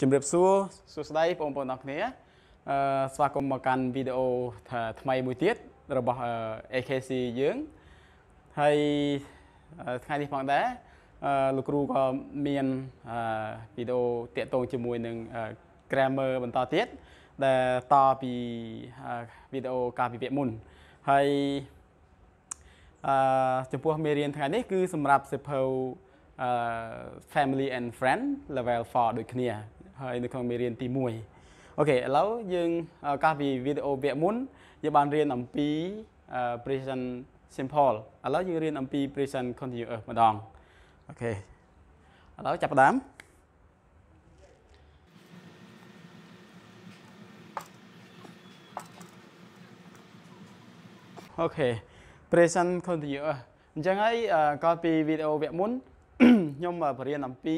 ជំរាបសួរសួស្តីបងប្អូនអរគ្នាស្វាគមន៍មកកាន់វីដេអូថ្មីមួយទៀតរបស់ AKC យើងហើយថ្ងៃនេះផងដែរលោកគ្រូក៏មានវីដេអូតាក់ទងជាមួយនឹង grammar បន្តទៀតដែលតពីវីដេអូកាលពីវគ្គមុនហើយចំពោះមេរៀនថ្ងៃនេះគឺសម្រាប់សៀវភៅfamily and friend level 4ដូចគ្នាហើយនៅក្នុងមេរៀនទី1អូខេឥឡូវយើងកាលពីវីដេអូវគ្គមុនយើងបានរៀនអំពី present simple ឥឡូវយើងរៀនអំពី present continuous ម្ដងអូខេឥឡូវចាប់ផ្ដើមអូខេ present continuous អញ្ចឹងហើយកាលពីវីដេអូវគ្គមុនខ្ញុំបរៀនអំពី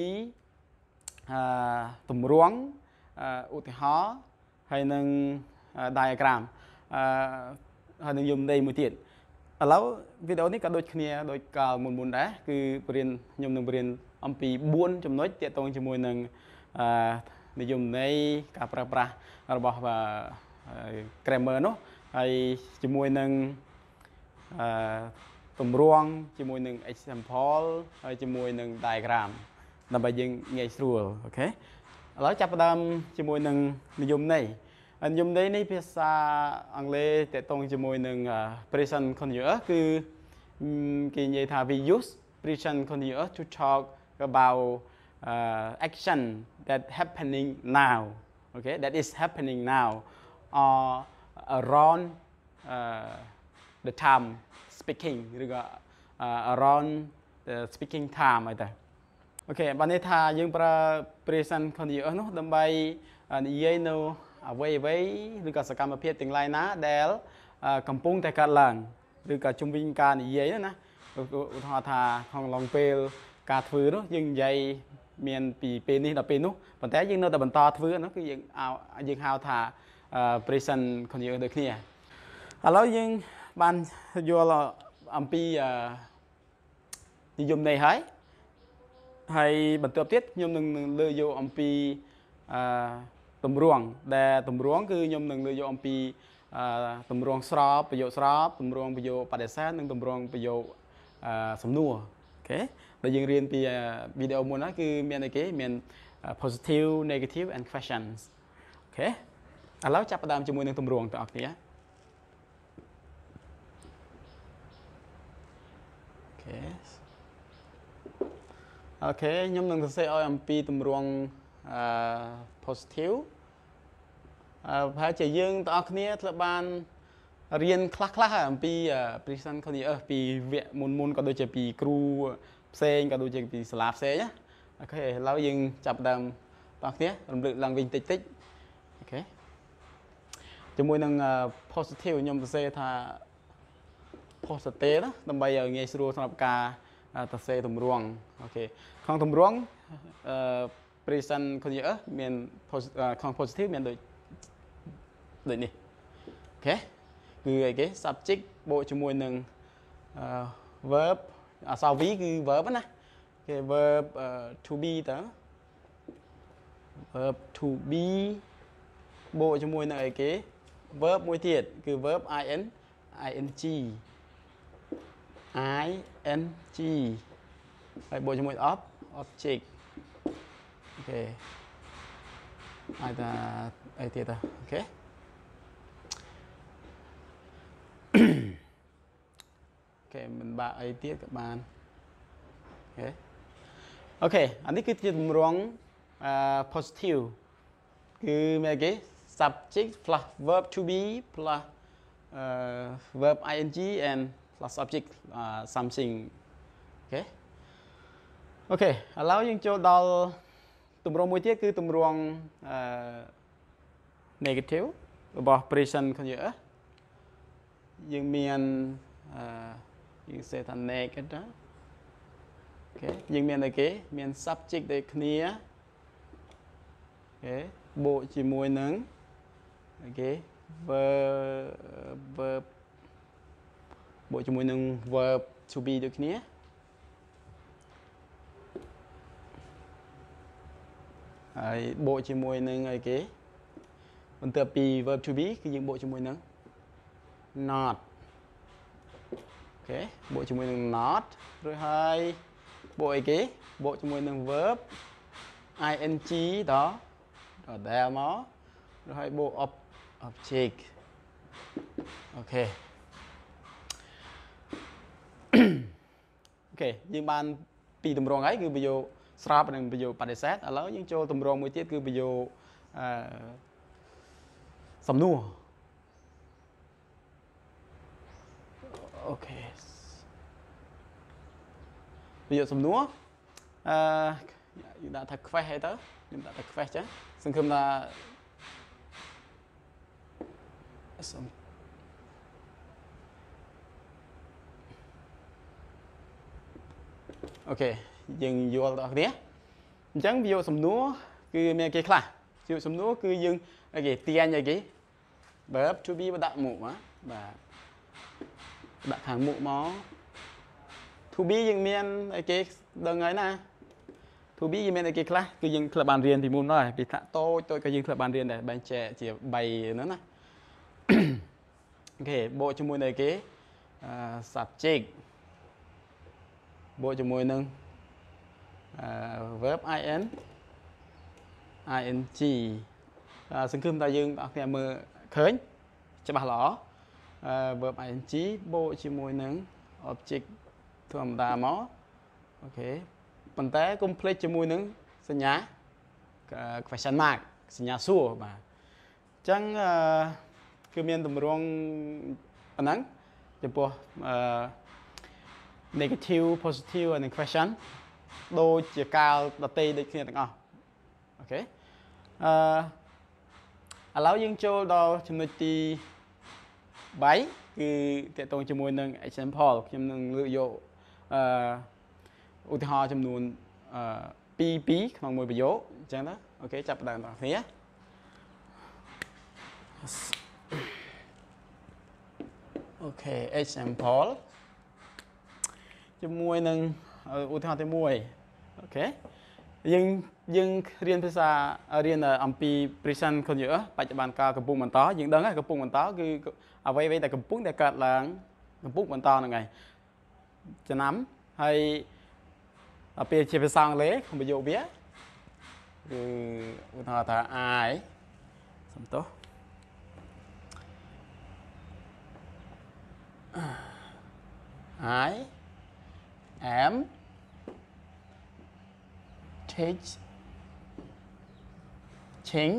ទម្រង់ឧទាហរណ៍ហើយនឹង diagram ហើយនឹងយមន័យមួយទៀតឥឡូវវីដេអូនេះក៏ដូចគ្នាដូចកាលមុនដែរគឺខ្ញុំនឹងបរៀនអំពី4ចំណុចទាក់ទងជាមួយនឹងនិយមន័យការប្រើប្រាស់របស់ grammar នោះហើយជាមួយនឹងទម្រង់ជាមួយនឹង example ហើយជាមួយនឹង diagram ដើម្បីយើងងាយស្រួលអូខេឥឡូវចាប់ផ្ដើមជាមួយនឹងនិយមន័យនេះភាសាអង់គ្លេសទាក់ទងជាមួយនឹង present continuous គឺគេនិយាយថា we use present continuous to talk about action that happening now okay that is happening now or around the time speaking ឬក៏ around the speaking time អីទៅអូខេបានន័យថាយើងប្រើ present continuous នោះដើម្បីនិយាយនៅអ្វីឬក៏សកម្មភាពទាំងឡាយណាដែលកំពុងតែកើតឡើងឬក៏ជំវិញការនិយាយណាឧទាហរណ៍ថាក្នុងឡងពេលការធ្វើនោះយើងនិយាយមានពីពេលនេះដល់ពេលនោះប៉ុន្តែយើងនៅតែបន្តធ្វើនោះគឺយើងហៅថា present continuous ដូចគ្នាឥឡូវយើងបានយល់អំពីនិយមន័យហើយបន្ទាប់ទៀតខ្ញុំនឹងលើកយកអំពីទម្រង់ដែលទម្រង់គឺខ្ញុំនឹងលើកយកអំពីទម្រង់ស្របប្រយោគស្របទម្រង់ប្រយោគបដិសេធនិងទម្រង់ប្រយោគសំណួរអូខេដែលយើងរៀនពីវីដេអូមុនហ្នឹងគឺមានអីគេមាន positive negative and questions អូខេឥឡូវចាប់ផ្ដើមជាមួយនឹងទម្រង់ទាំងអស់គ្នាអូខេខ្ញុំនឹងសរសេរឲ្យអំពីទម្រង់positive ប្រហែលជាយើងទាំងអស់គ្នាធ្លាប់បានរៀនខ្លះអំពី present continuous ពីវគ្គមុនក៏ដូចជាពីគ្រូផ្សេងក៏ដូចជាពីសាលាផ្សេងណាអូខេឥឡូវយើងចាប់ផ្ដើមទាំងអស់គ្នារំលឹកឡើងវិញតិចអូខេជាមួយនឹង positive ខ្ញុំសរសេរថា positive ណាដើម្បីឲ្យងាយស្រួលសម្រាប់ការសរសេរទម្រង់អូខេក្នុងទម្រង់present continuous មានក្នុង positive មានដូចនេះអូខេគឺអីគេ subject បូកជាមួយនឹង verb អក្សរ v គឺ verb ណាគេ verb to be តើ verb to be បូកជាមួយនឹងអីគេ verb មួយទៀតគឺ verb ing ហើយបូកជាមួយ object អូខេហើយតាអីទៀតអូខេអូខេមិនបាក់អីទៀតក៏បានអូខេអានេះគឺជាទម្រង់positive គឺមានគេ subject plus verb to be plus verb ing and plus object something អូខេឥឡូវយើងចូលដល់ទម្រង់មួយទៀតគឺទម្រង់negative របស់ present continuous យើងមានយើងសេថា negative អូខេយើងមានអីគេមាន subject ដូចគ្នាអូខេបូកជាមួយនឹងអីគេ verb បូកជាមួយនឹង verb to be ដូចគ្នា ខហើយបូកជាមួយនឹងអីគេបន្ទាប់ពី verb to be គឺយើងបូកជាមួយនឹង not អូខេបូកជាមួយនឹង not រួចហើយបូកអីគេបូកជាមួយនឹង verb ing ដល់ដែលមករួចហើយបូក object អូខេអូខេយើងបានពីរទម្រង់ហើយគឺប្រយោគស្របនិងប្រយោគបដិសេធឥឡូវយើងចូលទម្រង់មួយទៀតគឺប្រយោគសំណួរអូខេប្រយោគសំណួរយើងដាក់ថា quest អីទៅខ្ញុំដាក់ថា quest ចឹងសង្ឃឹមថាអូខេយើងយល់ដល់គ្នាអញ្ចឹងប្រយោគសំណួរគឺមានគេខ្លះប្រយោគសំណួរគឺយើងអីគេទាញអីគេ verb to be ដាក់មុខបាទដាក់ខាងមុខមក to be យើងមានអីគេដឹងហើយណា to be យើងមានអីគេខ្លះគឺយើងធ្លាប់បានរៀនពីមុនហើយពីថាតូចក៏យើងធ្លាប់បានរៀនដែរបែងចែកជា3ហ្នឹងណាអូខេបូកជាមួយនឹងអីគេ subject បូកជាមួយនឹងverb ing សង្ឃឹមថាយើងអ្នកគ្នាមើលឃើញច្បាស់ល្អverb ing បូកជាមួយនឹង object ធម្មតាមកអូខេប៉ុន្តែកុំភ្លេចជាមួយនឹងសញ្ញា question mark សញ្ញាសួរបាទអញ្ចឹងគឺមានទម្រង់ប៉ុណ្ណឹងចំពោះnegative positive និង question ដូចជាកាលដតេដូចគ្នាទាំងអស់អូខេឥឡូវយើងចូលដល់ចំណុចទី3គឺតកតងជាមួយនឹង example ខ្ញុំនឹងលើកយកឧទាហរណ៍ចំនួន2ក្នុងមួយប្រយោគអញ្ចឹងណាអូខេចាប់ផ្ដើមដល់គ្នាអូខេ example ជាមួយនឹងឧទាហរណ៍ទី1អូខេយើងរៀនភាសារៀនអំពី present continuous បច្ចុប្បន្នកាលកំពុងបន្តយើងដឹងហើយកំពុងបន្តគឺអ្វីៗដែលកំពុងតែកើតឡើងកំពុងបន្តហ្នឹងហើយចំណាំហើយដល់ពេលជាភាសាអង់គ្លេសក្នុងប្រយោគវាគឺឧទាហរណ៍ថា I សំទោស I am teaching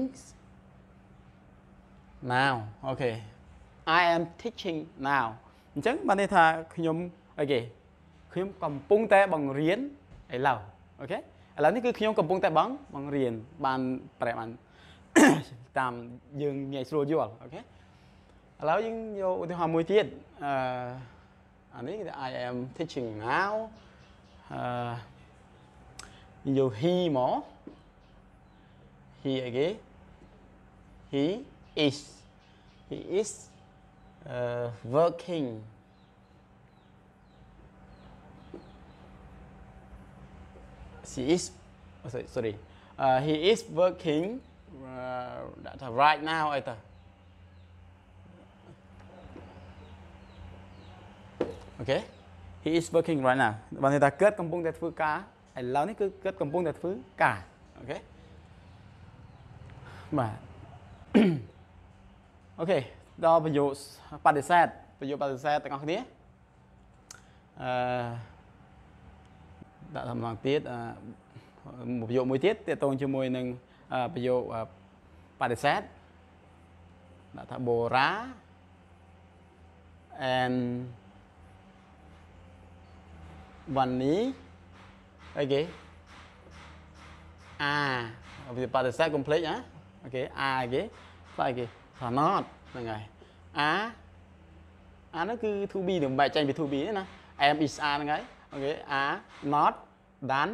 now អូខេ I am teaching now អញ្ចឹងបានន័យថាខ្ញុំអីគេខ្ញុំកំពុងតែបង្រៀនឥឡូវអូខេឥឡូវនេះគឺខ្ញុំកំពុងតែបង្រៀនបានប្រែបានតាមយើងងាយស្រួលយល់អូខេឥឡូវយើងយកឧទាហរណ៍មួយទៀតអានេះ I am teaching now យក he មក he អីគេ he is working he is working right now អីទៅអូខេ he is working right now បានន័យថាគាត់កំពុងតែធ្វើការឥឡូវនេះគឺគាត់កំពុងតែធ្វើការអូខេបាទអូខេដល់ប្រយោគបដិសេធទាំងអស់គ្នាដាក់សម្ដងទៀតប្រយោគមួយទៀតទាក់ទងជាមួយនឹងប្រយោគបដិសេធដាក់ថា Bora and Bunny អីគេវាបដិសេធ complex ណាអូខេអីគេស្អីគេថា not ហ្នឹងហើយនោះគឺ to be នឹងបែកចែងពី to be ណា am is are ហ្នឹងហើយអូខេ are not done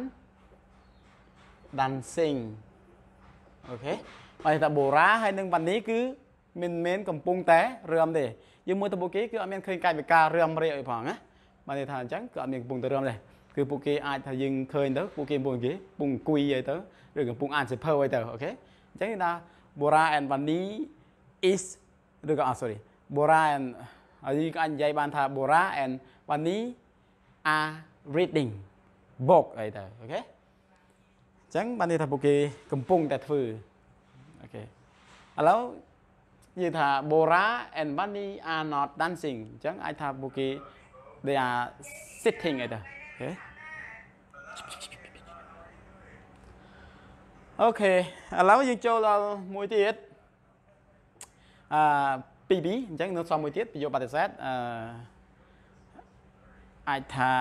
dancing អូខេហើយថា Bora ហើយនឹង Bunny គឺមិនកំពុងតែរឿមទេយើងមើលទៅពួកគេគឺអត់មានឃើញកាយវិការរឿមរេអីផងណាបានន័យថាអញ្ចឹងគឺអត់មានកំពុងតែរឿមទេคือពួកគេអាចថាយើងឃើញទៅពួកគេពួកគេពងអង្គុយអីទៅឬកំពុងអានសៀវភៅអីទៅអូខេអញ្ចឹងថា Bora and Vani is ឬក៏ sorry Bora and ហើយយើងអាចនិយាយបានថា Bora and Vani are reading book អីទៅអូខេអញ្ចឹងបានន័យថាពួកគេកំពុងតែធ្វើអូខេឥឡូវនិយាយថា Bora and Vani are not dancing អញ្ចឹងអាចថាពួកគេ they are sitting អីទៅអូខេឥឡូវយើងចូលដល់មួយទៀតពីអញ្ចឹងនៅសំមួយទៀតប្រយោគបដិសេធអាចថា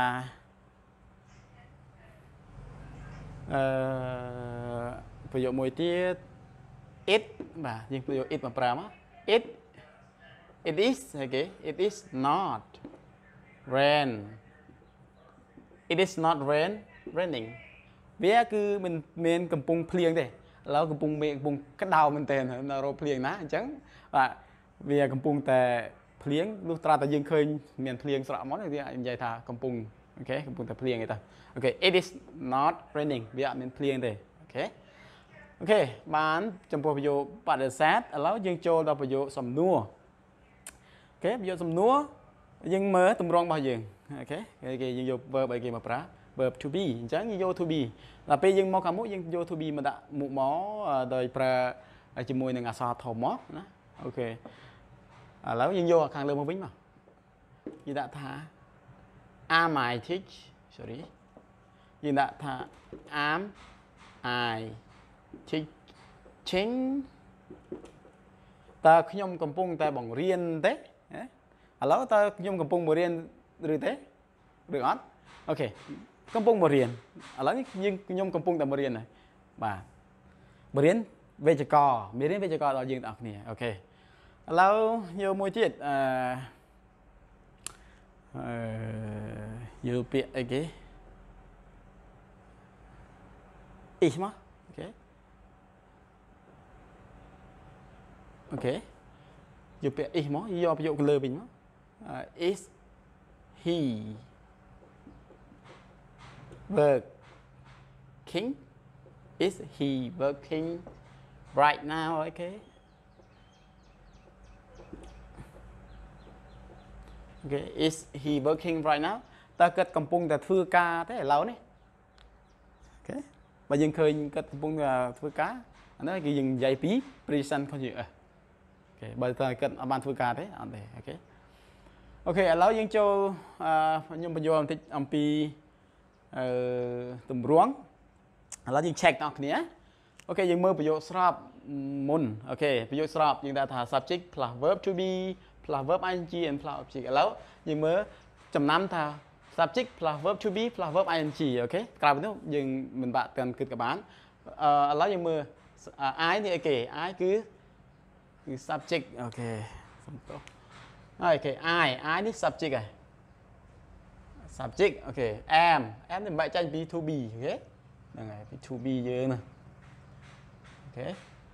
ប្រយោគមួយទៀត it បាទយើងប្រយោគ it មកប្រើមក it is អូខេ it is not rain it is not raining វាគឺមិនមានកំពុងភ្លៀងទេឥឡូវកំពុងមេឃកំពុងក្តៅមែនទែននៅរោភ្លៀងណាអញ្ចឹងបាទវាកំពុងតែភ្លៀងលុះត្រាតែយើងឃើញមានភ្លៀងស្រក់មកវាអាចនិយាយថាកំពុងអូខេកំពុងតែភ្លៀងអីទៅអូខេ it is not raining វាអត់មានភ្លៀងទេអូខេអូខេបានចំពោះប្រយោគបដិសេធឥឡូវយើងចូលដល់ប្រយោគសំណួរអូខេប្រយោគសំណួរយើងមើលទម្រង់របស់យើងអូខេគេយើងយក verb អីគេមកប្រើ verb to be អញ្ចឹងយើងយក to be ដល់ពេលយើងមកខាងមុខយើងយក to be មកដាក់មុខមកដោយប្រើជាមួយនឹងអក្សរធំមកណាអូខេឥឡូវយើងយកខាងលើមកវិញមកយើងដាក់ថា am I teach sorry យើងដាក់ថា am I teaching តើខ្ញុំកំពុងតែបង្រៀនទេឥឡូវតើខ្ញុំកំពុងបង្រៀនឬទេឬអត់អូខេកំពុងបង្រៀនឥឡូវយើងខ្ញុំកំពុងតែបង្រៀនហើយបាទបង្រៀនវេយ្យាករណ៍មេរៀនវេយ្យាករណ៍ដល់យើងទាំងអស់គ្នាអូខេឥឡូវយកមួយទៀតយកពាក្យអីគេ is មកអូខេអូខេយកពាក្យ is មកយកប្រយោគលើវិញមក is he working is he working right now okay okay is he working right now តើគាត់កំពុងតែធ្វើការទេឥឡូវនេះអូខេបើយើងឃើញគាត់កំពុងតែធ្វើការអានោះគឺយើងនិយាយពី present continuous អូខេបើតើគាត់អត់បានធ្វើការទេអត់ទេអូខេអូខេឥឡូវយើងចូលខ្ញុំបញ្យល់បន្តិចអំពីទម្រង់ឥឡូវយើង check ដល់គ្នាអូខេយើងមើលប្រយោគស្របមុនអូខេប្រយោគស្របយើងដាក់ថា subject plus verb to be plus verb ing and plus object ឥឡូវយើងមើលចំណាំថា subject plus verb to be plus verb ing អូខេក្រៅពីនោះយើងមិនបាក់ទាន់គិតក៏បានឥឡូវយើងមើល I នេះអីគេ I គឺ subject អូខេសំទោសអូខេ I នេះ subject ហើយ subject អូខេ am នេះបែកចាញ់ពី to be អូខេហ្នឹងហើយពី to be យើងណាអូខេ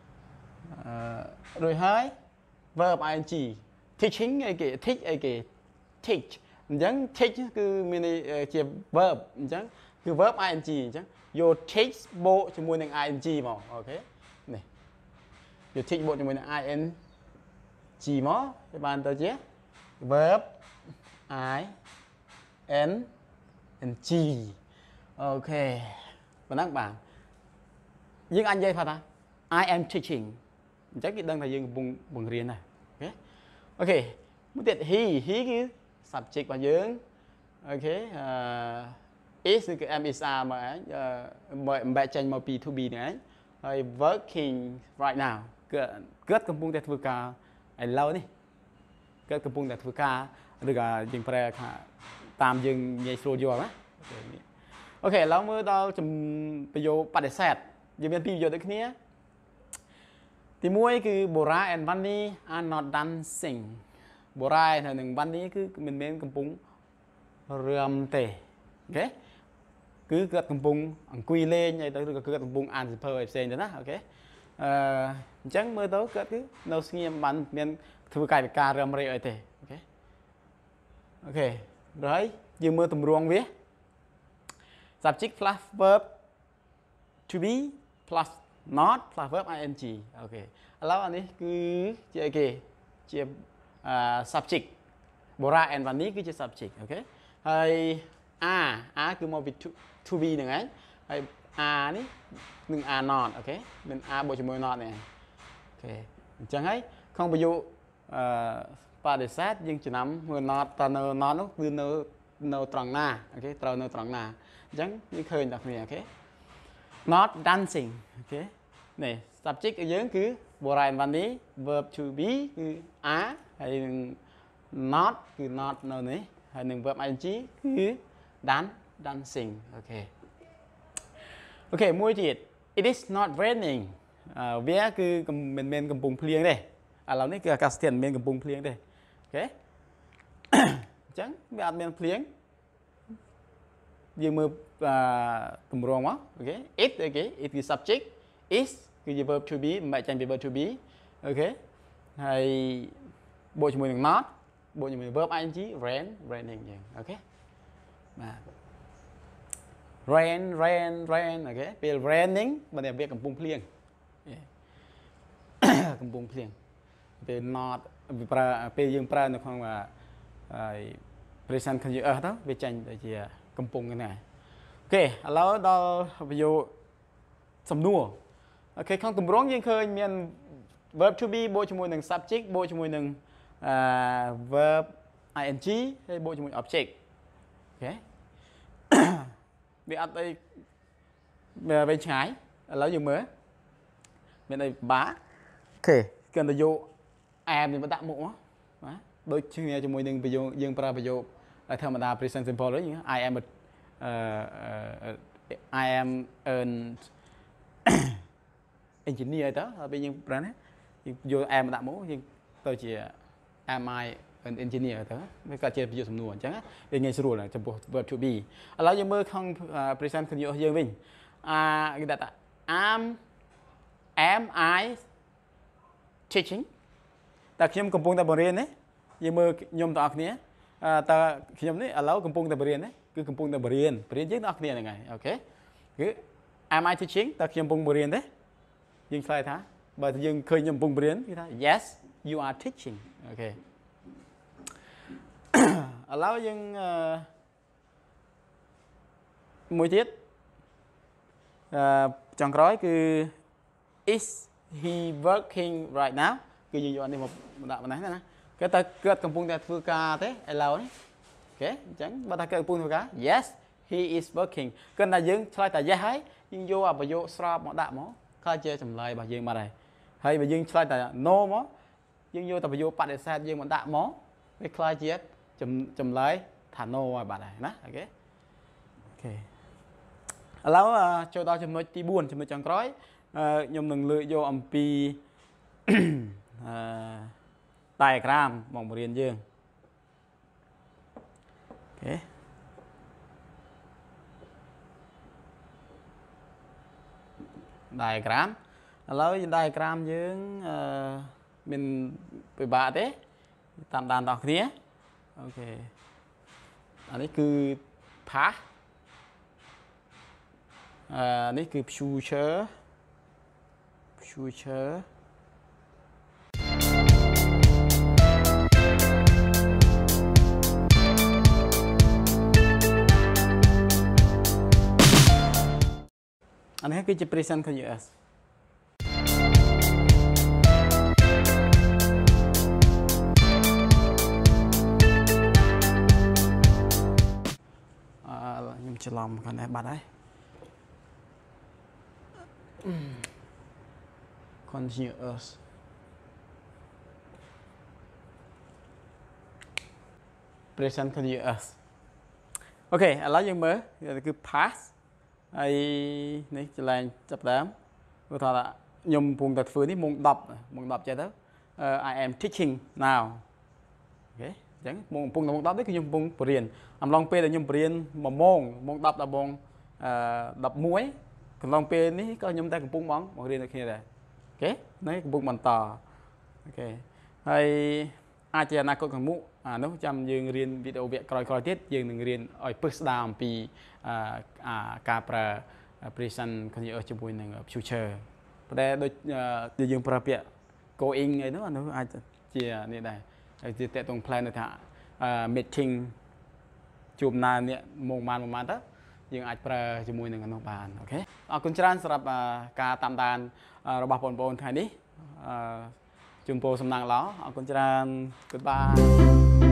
រួចហើយ verb ing teaching អីគេ teach អីគេ teach អញ្ចឹង teach គឺមានជា verb អញ្ចឹងគឺ verb ing អញ្ចឹងយក teach បូកជាមួយនឹង ing មកអូខេនេះយក teach បូកជាមួយនឹង ing មកវាបានទៅជា verb I N and G អូខេប៉ុណ្ណឹងបាទយើងអាចនិយាយថា I am teaching អញ្ចឹងគេដឹងថាយើងកំពុងបង្រៀនដែរអូខេមួយទៀត he គឺ subject របស់យើងអូខេis គឺ am is are មកឯងបំបែកចេញមកពី to be ហ្នឹងឯងហើយ working right now គាត់កំពុងតែធ្វើការឥឡូវនេះគាត់កំពុងតែធ្វើការឬក៏យើងប្រែថាតាមយើងងាយស្រួលយល់ណាអូខេឥឡូវមើលដល់ប្រយោគបដិសេធយើងមានពីរប្រយោគដូចគ្នាទី1គឺ Bora and Vani are not dancing Bora ហើយនិង Vani គឺមិនមែនកំពុងរាំទេអូខេគឺគាត់កំពុងអង្គុយលេងអីទៅឬក៏គាត់កំពុងអានសៀវភៅអីផ្សេងទៅណាអូខេអញ្ចឹងមើលទៅគាត់គឺនៅស្ងៀមបានមានធ្វើកាយវិការរឹមរែកអីទេអូខេហើយយើងមើលទម្រង់វា subject plus verb to be plus not plus verb ing โอเคแล้วอันนี้คือជាអីគេជា subject បុរាណ and วันนี้គឺជា subject អូខេហើយ r គឺមកពី to be ហ្នឹងឯងហើយ r នេះនឹង r not អូខេមាន r បូកជាមួយ not នេះអូខេអញ្ចឹងហើយក្នុងប្រយោគបដិសេធយើងចំណាំមើល not តើនៅ not នោះគឺនៅត្រង់ណាអូខេត្រូវនៅត្រង់ណាអញ្ចឹងយើងឃើញដល់គ្នាអូខេ not dancing អូខេនេះ subject របស់យើងគឺបុរាណវណ្ណនេះ verb to be គឺ are ហើយនឹង not គឺ not នៅនេះហើយនឹង verb ing គឺ dancing អូខេអូខេមួយទៀត it is not raining វាគឺមិនមែនកំពុងភ្លៀងទេឥឡូវនេះគឺអាកាសធាតុមិនមែនកំពុងភ្លៀងទេអូខេអញ្ចឹងវាអត់មានភ្លៀងយើងមើលទម្រង់មកអូខេ it អូខេ it គឺ subject is គឺជា verb to be មិនចាញ់ពី verb to be អូខេហើយបូកជាមួយនឹង not បូកជាមួយនឹង verb ing raining យើងអូខេបាទ rain អូខេពេល raining បើវាកំពុងភ្លៀងកំពុងភ្លៀងពេល not វាប្រើពេលយើងប្រើនៅក្នុងpresent continuous ទៅវាចាញ់ទៅជាកំពុងហ្នឹងអូខេឥឡូវដល់ប្រយោគសំណួរអូខេក្នុងទម្រង់យើងឃើញមាន verb to be បូកជាមួយនឹង subject បូកជាមួយនឹងverb ing ហើយបូកជាមួយ object អូខេវាអត់អីវែងឆ្ងាយឥឡូវយើងមើលមានអីបាក់អូខេគិតទៅយក am នេះមកដាក់មុខមកបាទដូចជាមួយនឹងប្រយោគយើងប្រើប្រយោគធម្មតា present simple វិញ I am an engineer ទៅហើយពេលយើងប្រើណាយក am មកដាក់មុខយើងទៅជា am I an engineer ទៅវាក៏ជាប្រយោគសំណួរអញ្ចឹងវាងាយស្រួលចំពោះ verb to be ឥឡូវយើងមើលក្នុង present continuous យើងវិញគេដាក់ថា am I teaching តើខ្ញុំកំពុងតែបង្រៀនទេយើងមើលខ្ញុំទាំងអស់គ្នាតើខ្ញុំនេះឥឡូវកំពុងតែបង្រៀនទេគឺកំពុងតែបង្រៀនយើងទាំងអស់គ្នាហ្នឹងហើយអូខេគឺ am I teaching តើខ្ញុំកំពុងបង្រៀនទេយើងឆ្លើយថាបើយើងឃើញខ្ញុំកំពុងបង្រៀនគឺថា yes you are teaching អូខេឥឡូវយើងមួយទៀតចុងក្រោយគឺ is he working right now គឺយើងយកអានេះមកដាក់ប៉ុណ្ណេះណាគេតើគាត់កំពុងតែធ្វើការទេឥឡូវនេះអូខេអញ្ចឹងបើថាគាត់កំពុងធ្វើការ yes he is working គាត់ថាយើងឆ្លើយតែ yes ហើយយើងយកអាប្រយោគស្របមកដាក់មកខ្លះជាចម្លើយរបស់យើងបាត់ហើយបើយើងឆ្លើយតែ no មកយើងយកតែប្រយោគបដិសេធយើងមកដាក់មកវាខ្លះជាចម្លើយថា no ហើយបាត់ហើយណាអូខេឥឡូវចូលដល់ចំណុចទី4ចំណុចចុងក្រោយខ្ញុំនឹងលើកយកអំពីdiagram មកបង្រៀនយើងអូខេdiagram ឥឡូវ diagram យើងមានពិបាកទេតាមដានដល់គ្នាអូខេអានេះគឺ past នេះគឺ future អានេះគឺជា present continuous ខ្ញុំច្រឡំខាងនេះបាត់ហើយ continuous present continuous អូខេឥឡូវយើងមើលគឺ past ហើយនេះចលែងចាប់ដើមគាត់ថាខ្ញុំកំពុងតែធ្វើនេះម៉ោង10ចេះទៅ I am teaching now អូខេអញ្ចឹងម៉ោងកំពុងតែម៉ោង10នេះគឺខ្ញុំកំពុងបរៀនអំឡុងពេលដែលខ្ញុំបរៀន1ម៉ោង10ដល់ម៉ោង11កំឡុងពេលនេះក៏ខ្ញុំតែកំពុងបង្រៀនដូចគ្នាដែរអូខេនេះកំពុងបន្តអូខេហើយអាចជាអនាគតខាងមុខនោះចាំយើងរៀនវីដេអូវគ្គក្រោយៗទៀតយើងនឹងរៀនឲ្យពឹស្ដារអំពីការប្រើ present continuous ជាមួយនឹង future ប៉ុន្តែដូចយើងប្រើពាក្យ going អីនោះអានោះអាចជានេះដែរហើយជាតេតង plan ថា meeting ជួបណានេះមកបានទៅយើងអាចប្រើជាមួយនឹងនោះបានអូខេអរគុណច្រើនសម្រាប់ការតាមដានរបស់បងប្អូនថ្ងៃនេះជូនពរសំណាងល្អអរគុណច្រើន Goodbye